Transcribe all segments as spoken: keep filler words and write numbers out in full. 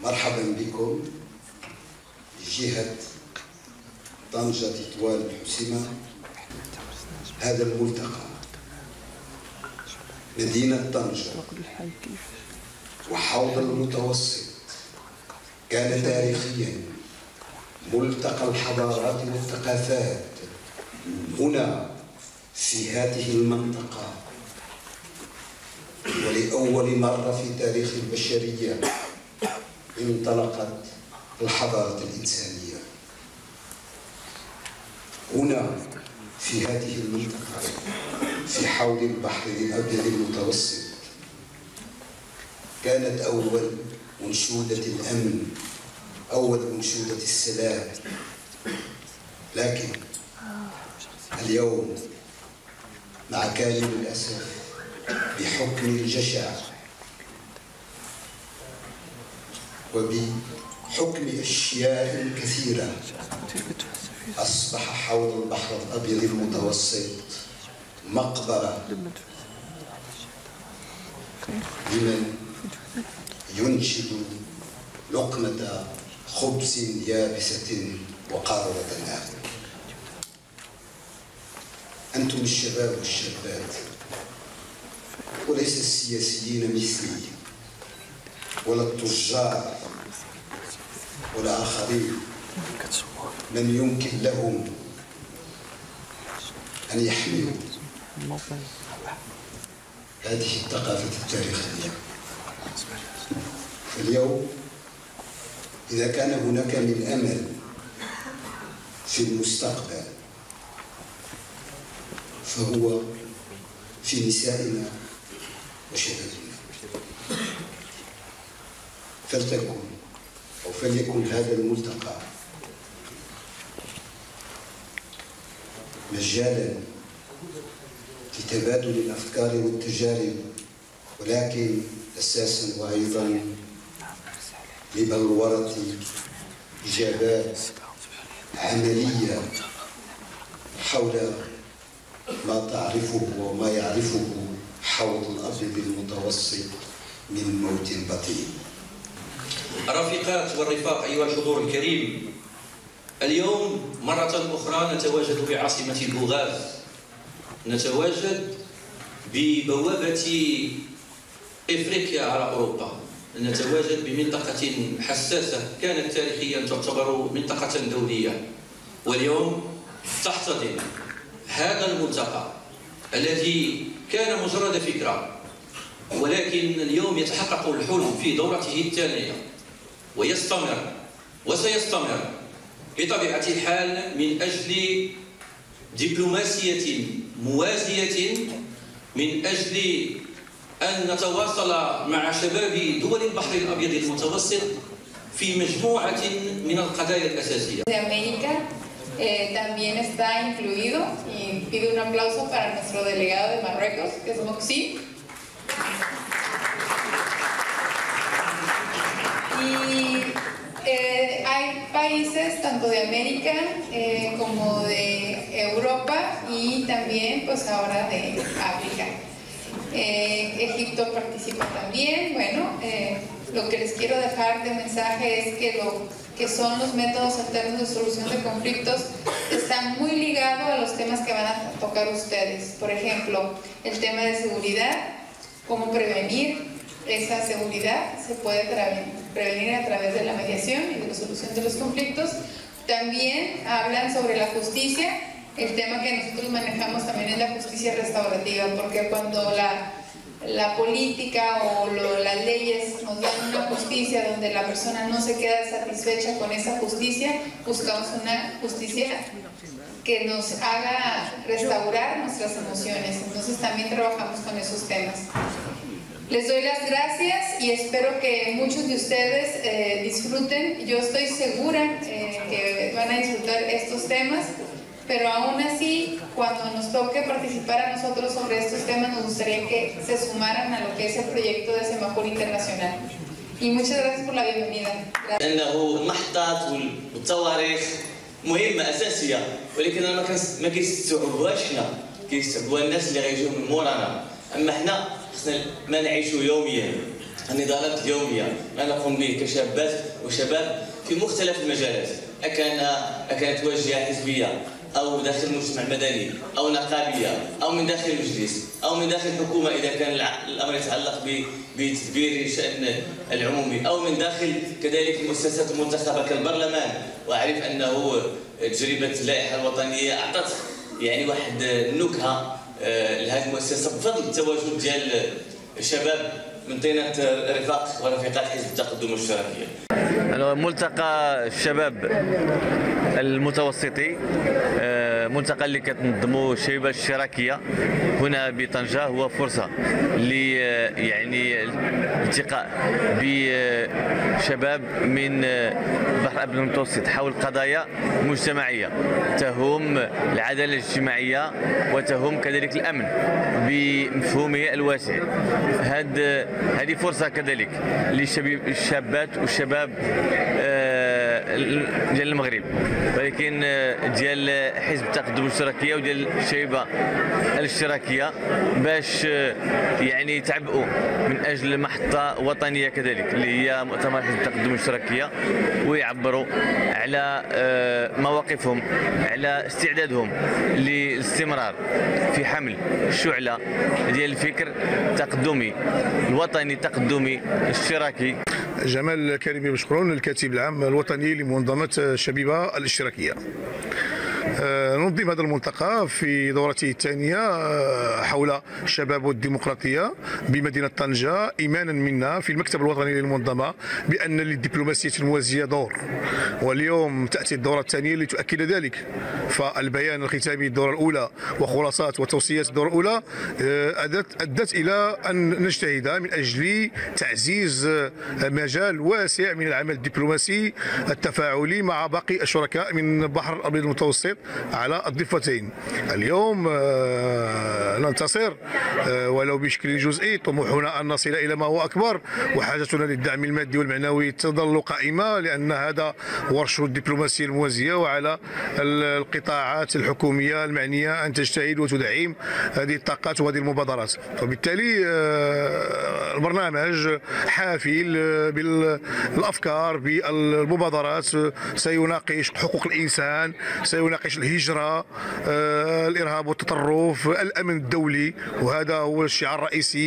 مرحبا بكم جهة طنجة تطوان الحسيمة. هذا الملتقى مدينة طنجة وحوض المتوسط كان تاريخيا ملتقى الحضارات والثقافات هنا في هذه المنطقة، ولأول مرة في تاريخ البشرية انطلقت الحضارة الإنسانية هنا في هذه المنطقة في حوض البحر الأبيض المتوسط. كانت أول أنشودة الأمن، أول أنشودة السلام، لكن اليوم مع كامل الأسف بحكم الجشع وبحكم أشياء كثيرة أصبح حوض البحر الأبيض المتوسط مقبرة لمن ينشد لقمة خبز يابسة وقارورة آخر. أنتم الشباب والشابات وليس السياسيين مثلي ولا التجار ولا آخرين من يمكن لهم أن يحملوا هذه الثقافة التاريخية. اليوم إذا كان هناك من أمل في المستقبل فهو في نسائنا وشبابنا. فلتكن أو فليكن هذا الملتقى مجالا لتبادل الأفكار والتجارب، ولكن أساسا وأيضا لبلورة إجابات عملية حول ما تعرفه وما يعرفه حوض الأبيض المتوسط من موت بطيء. الرفيقات والرفاق أيها الحضور الكريم، اليوم مرة أخرى نتواجد بعاصمة البوغاز، نتواجد ببوابة إفريقيا على أوروبا، نتواجد بمنطقة حساسة كانت تاريخيا تعتبر منطقة دولية، واليوم تحتضن هذا الملتقى الذي كان مجرد فكرة، ولكن اليوم يتحقق الحلم في دورته الثانية ويستمر وسيستمر بطبيعة الحال من أجل دبلوماسية موازية، من أجل أن نتواصل مع شباب دول البحر الأبيض المتوسط في مجموعة من القضايا الأساسية. Eh, también está incluido, y pido un aplauso para nuestro delegado de Marruecos, que es Moxi. Y eh, hay países tanto de América eh, como de Europa y también pues ahora de África. Eh, Egipto participa también. Bueno, eh, lo que les quiero dejar de mensaje es que lo que son los métodos alternos de solución de conflictos están muy ligados a los temas que van a tocar ustedes. Por ejemplo, el tema de seguridad, cómo prevenir esa seguridad, se puede prevenir a través de la mediación y de la solución de los conflictos. También hablan sobre la justicia. El tema que nosotros manejamos también es la justicia restaurativa, porque cuando la, la política o lo, las leyes nos dan una justicia donde la persona no se queda satisfecha con esa justicia, buscamos una justicia que nos haga restaurar nuestras emociones. Entonces también trabajamos con esos temas. Les doy las gracias y espero que muchos de ustedes eh, disfruten. Yo estoy segura eh, que van a disfrutar estos temas. Pero aún así, cuando nos toque participar a nosotros sobre estos temas, nos gustaría que se sumaran a lo que es el proyecto de Semaforo Internacional. Y muchas gracias por la bienvenida. لأنه المحطات والتواريخ مهمة أساسية، ولكن أنا ما كيستوعبوهاش حنا، كيستوعبوها الناس اللي غيجيو من مورانا، أما حنا خصنا ما نعيشو يوميا. النضالات اليوميه ما نقوم به كشابات وشباب في مختلف المجالات، أكان أكانت واجهه حزبيه او داخل المجتمع المدني او نقابيه او من داخل المجلس او من داخل الحكومه اذا كان الامر يتعلق بتدبير الشان العمومي، او من داخل كذلك المؤسسات المنتخبه كالبرلمان. واعرف انه تجربه اللائحه الوطنيه اعطت يعني واحد النكهه لهذه المؤسسه بفضل التواجد ديال الشباب من طينه رفاق ورفيقات حزب التقدم والاشتراكيه. ملتقى الشباب المتوسطي، ملتقى اللي كتنظمه الشباب الاشتراكيه هنا بطنجه، هو فرصه ل يعني الالتقاء بشباب من البحر الابيض المتوسط حول قضايا مجتمعيه تهم العداله الاجتماعيه وتهم كذلك الامن بمفهومه الواسع. هذه هذه فرصه كذلك للشابات والشباب ديال المغرب، ولكن ديال حزب التقدم والاشتراكيه وديال الشبيبه الاشتراكيه باش يعني يتعبئوا من اجل محطه وطنيه كذلك اللي هي مؤتمر حزب التقدم والاشتراكيه، ويعبروا على مواقفهم، على استعدادهم للاستمرار في حمل الشعله ديال الفكر التقدمي الوطني التقدمي الاشتراكي. جمال كريمي بشكرون، الكاتب العام الوطني لمنظمة الشبيبة الاشتراكية. ننظم هذا الملتقى في دورته الثانية حول الشباب والديمقراطية بمدينة طنجة، إيمانا منا في المكتب الوطني للمنظمة بأن للدبلوماسية الموازية دور، واليوم تأتي الدورة الثانية لتؤكد ذلك. فالبيان الختامي الدورة الأولى وخلاصات وتوصيات الدورة الأولى أدت إلى أن نجتهد من أجل تعزيز مجال واسع من العمل الدبلوماسي التفاعلي مع باقي الشركاء من البحر الأبيض المتوسط على الضفتين. اليوم ننتصر ولو بشكل جزئي، طموحنا أن نصل إلى ما هو أكبر، وحاجتنا للدعم المادي والمعنوي تظل قائمة، لأن هذا ورش الدبلوماسية الموازية، وعلى القطاعات الحكومية المعنية أن تجتهد وتدعم هذه الطاقات وهذه المبادرات. وبالتالي البرنامج حافل بالأفكار بالمبادرات، سيناقش حقوق الإنسان، سيناقش الهجرة، الإرهاب والتطرف، الأمن الدولي، وهذا هو الشعار الرئيسي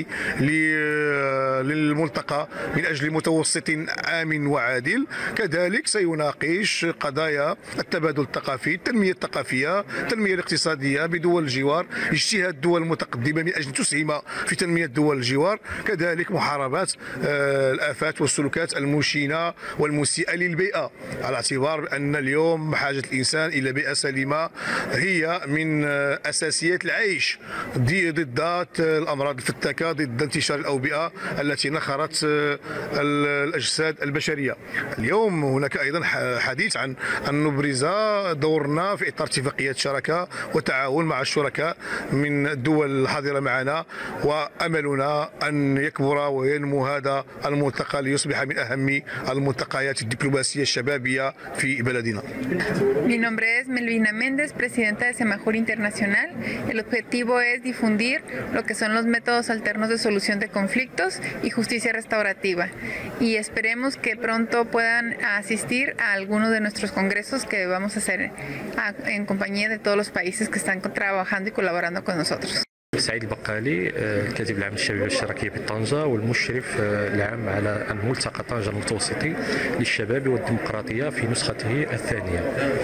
للملتقى من أجل متوسط آمن وعادل. كذلك سيناقش قضايا التبادل الثقافي، التنمية الثقافية، التنمية الاقتصادية بدول الجوار، اجتهاد الدول المتقدمة من أجل تسهم في تنمية دول الجوار، كذلك محاربة الآفات والسلوكات المشينة والمسيئة للبيئة، على اعتبار أن اليوم حاجة الإنسان إلى بيئة سليمة هي من أساسيات العيش ضد الأمراض الفتاكة، ضد انتشار الأوبئة التي نخرت الأجساد البشرية. اليوم هناك أيضا حديث عن أن نبرز دورنا في إطار اتفاقيات شراكة وتعاون مع الشركاء من الدول الحاضرة معنا، وأملنا أن يكبر وينمو هذا الملتقى ليصبح من أهم الملتقيات الدبلوماسية الشبابية في بلدنا. Mi nombre es Melvina Méndez, presidenta de Semajur Internacional. El objetivo es difundir lo que son los métodos alternos de solución de conflictos y justicia restaurativa. Y esperemos que pronto puedan asistir a algunos de nuestros congresos que vamos a hacer en compañía de todos los países que están trabajando y colaborando con nosotros. سعيد البقالي، الكاتب العام للشبيبة الاشتراكية بطنجة والمشرف العام على الملتقى طنجة المتوسطي للشباب والديمقراطية في نسخته الثانية.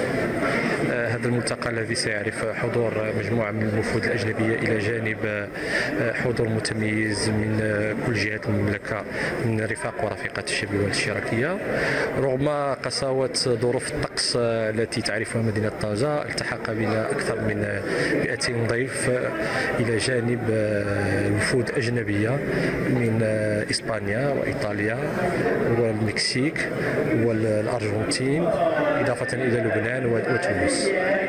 هذا الملتقى الذي سيعرف حضور مجموعة من الوفود الأجنبية إلى جانب حضور متميز من كل جهات المملكة من رفاق ورفيقات الشبيبة الاشتراكية. رغم قساوة ظروف الطقس التي تعرفها مدينة طنجة، التحق بنا أكثر من مئتين ضيف إلى جانب وفود أجنبية من إسبانيا وإيطاليا والمكسيك والأرجنتين، إضافة إلى لبنان وتونس.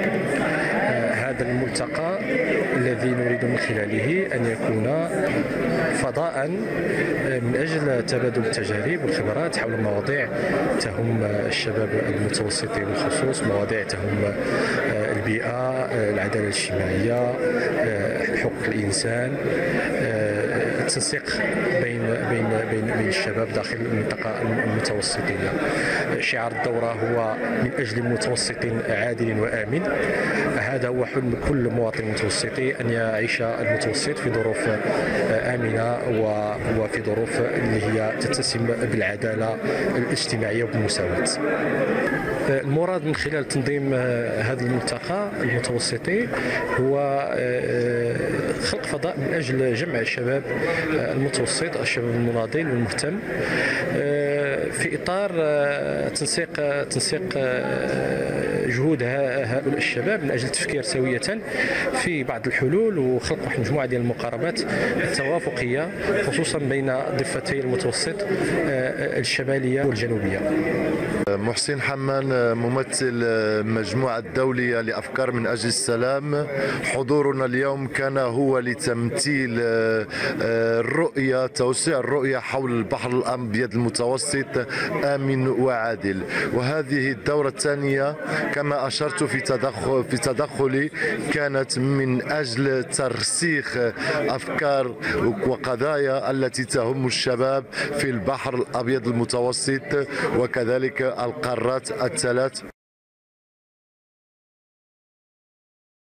هذا الملتقى الذي نريد من خلاله أن يكون فضاء من أجل تبادل التجارب والخبرات حول مواضيع تهم الشباب المتوسطي بالخصوص، مواضيع تهم البيئة، العدالة الاجتماعية، حقوق الإنسان، التنسيق بين بين بين بين الشباب داخل المنطقة المتوسطية. شعار الدورة هو من أجل متوسط عادل وآمن. هذا هو حلم كل مواطن متوسطي، أن يعيش المتوسط في ظروف آمنة وفي ظروف اللي هي تتسم بالعدالة الاجتماعية وبالمساواة. المراد من خلال تنظيم هذا الملتقى المتوسطي هو خلق فضاء من أجل جمع الشباب المتوسط، الشباب المناضل والمهتم، في إطار تنسيق تنسيق جهود هؤلاء الشباب من أجل التفكير سوية في بعض الحلول وخلق واحد مجموعة ديال المقاربات التوافقية خصوصا بين ضفتي المتوسط الشمالية والجنوبية. محسن حمان، ممثل المجموعة الدولية لأفكار من أجل السلام. حضورنا اليوم كان هو لتمثيل الرؤية، توسيع الرؤية حول البحر الأبيض المتوسط آمن وعادل. وهذه الدورة الثانية كما أشرت في تدخل في تدخلي كانت من أجل ترسيخ أفكار وقضايا التي تهم الشباب في البحر الأبيض المتوسط وكذلك القارات الثلاث.